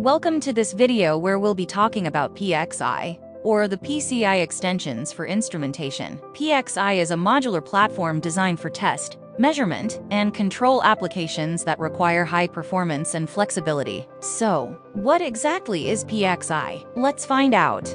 Welcome to this video where we'll be talking about PXI, or the PCI extensions for instrumentation. PXI is a modular platform designed for test, measurement, and control applications that require high performance and flexibility. So, what exactly is PXI? Let's find out.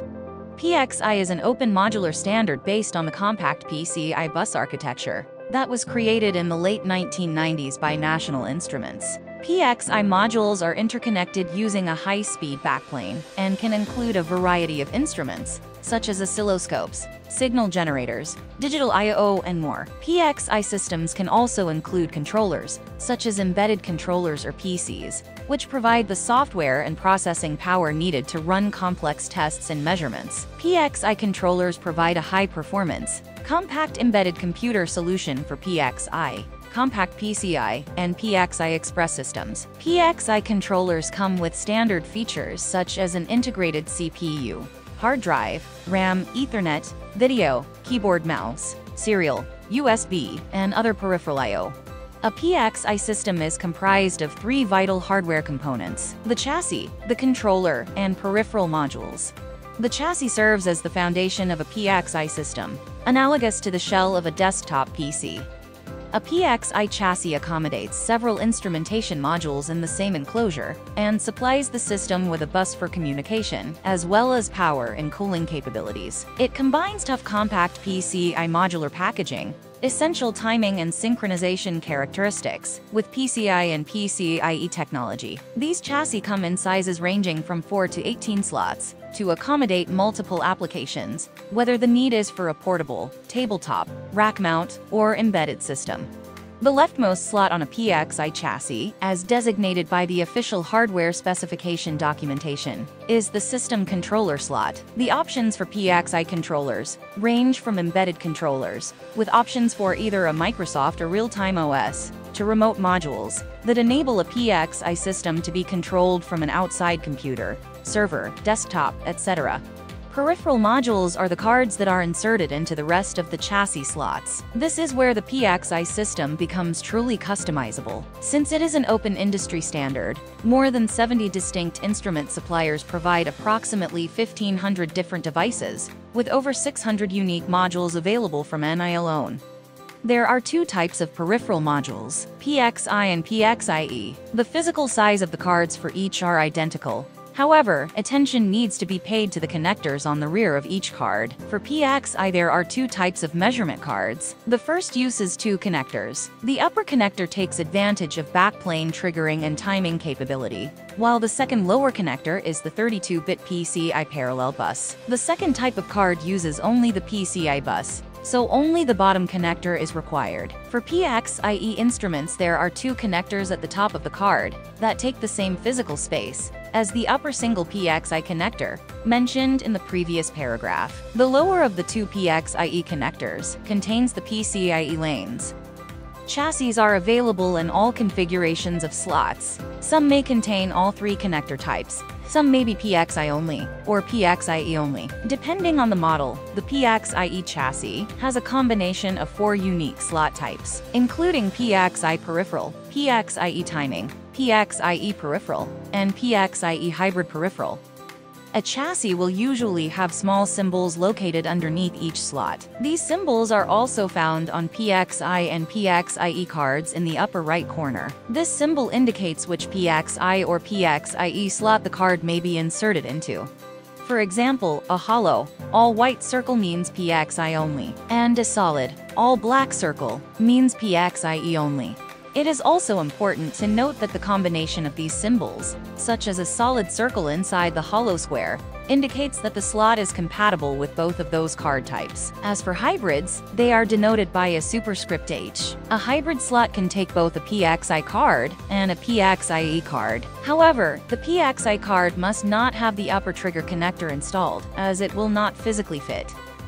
PXI is an open modular standard based on the compact PCI bus architecture that was created in the late 1990s by National Instruments. PXI modules are interconnected using a high-speed backplane and can include a variety of instruments, such as oscilloscopes, signal generators, digital I/O, and more. PXI systems can also include controllers, such as embedded controllers or PCs, which provide the software and processing power needed to run complex tests and measurements. PXI controllers provide a high-performance, compact embedded computer solution for PXI, compact PCI, and PXI Express systems. PXI controllers come with standard features such as an integrated CPU, hard drive, RAM, Ethernet, video, keyboard, mouse, serial, USB, and other peripheral I/O. A PXI system is comprised of three vital hardware components: the chassis, the controller, and peripheral modules. The chassis serves as the foundation of a PXI system, analogous to the shell of a desktop PC. A PXI chassis accommodates several instrumentation modules in the same enclosure and supplies the system with a bus for communication, as well as power and cooling capabilities. It combines tough compact PCI modular packaging, essential timing and synchronization characteristics, with PCI and PCIe technology. These chassis come in sizes ranging from 4 to 18 slots to accommodate multiple applications, whether the need is for a portable, tabletop, rack mount, or embedded system. The leftmost slot on a PXI chassis, as designated by the official hardware specification documentation, is the system controller slot. The options for PXI controllers range from embedded controllers, with options for either a Microsoft or real-time OS, to remote modules that enable a PXI system to be controlled from an outside computer, server, desktop, etc. Peripheral modules are the cards that are inserted into the rest of the chassis slots. This is where the PXI system becomes truly customizable. Since it is an open industry standard, more than 70 distinct instrument suppliers provide approximately 1,500 different devices, with over 600 unique modules available from NI alone. There are two types of peripheral modules, PXI and PXIe. The physical size of the cards for each are identical. However, attention needs to be paid to the connectors on the rear of each card. For PXI, there are two types of measurement cards. The first uses two connectors. The upper connector takes advantage of backplane triggering and timing capability, while the second lower connector is the 32-bit PCI parallel bus. The second type of card uses only the PCI bus, so only the bottom connector is required. For PXIe instruments, there are two connectors at the top of the card that take the same physical space as the upper single PXI connector mentioned in the previous paragraph. The lower of the two PXIe connectors contains the PCIe lanes. Chassis are available in all configurations of slots. Some may contain all three connector types. Some may be PXI only, or PXIe only. Depending on the model, the PXIe chassis has a combination of 4 unique slot types, including PXI peripheral, PXIe timing, PXIe peripheral, and PXIe hybrid peripheral. A chassis will usually have small symbols located underneath each slot. These symbols are also found on PXI and PXIe cards in the upper right corner. This symbol indicates which PXI or PXIe slot the card may be inserted into. For example, a hollow, all-white circle means PXI only, and a solid, all-black circle means PXIe only. It is also important to note that the combination of these symbols, such as a solid circle inside the hollow square, indicates that the slot is compatible with both of those card types. As for hybrids, they are denoted by a superscript H. A hybrid slot can take both a PXI card and a PXIe card. However, the PXI card must not have the upper trigger connector installed, as it will not physically fit.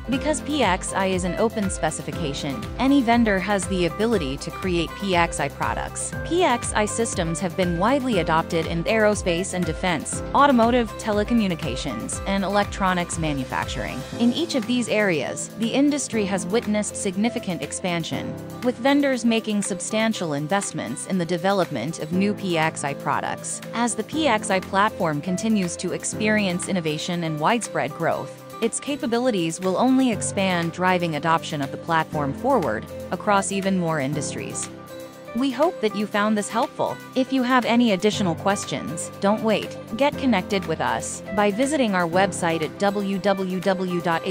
Because PXI is an open specification, any vendor has the ability to create PXI products. PXI systems have been widely adopted in aerospace and defense, automotive, telecommunications, and electronics manufacturing. In each of these areas, the industry has witnessed significant expansion, with vendors making substantial investments in the development of new PXI products. As the PXI platform continues to experience innovation and widespread growth, its capabilities will only expand, driving adoption of the platform forward across even more industries. We hope that you found this helpful. If you have any additional questions, don't wait. Get connected with us by visiting our website at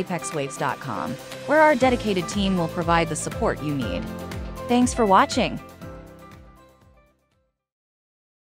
www.apexwaves.com, where our dedicated team will provide the support you need. Thanks for watching.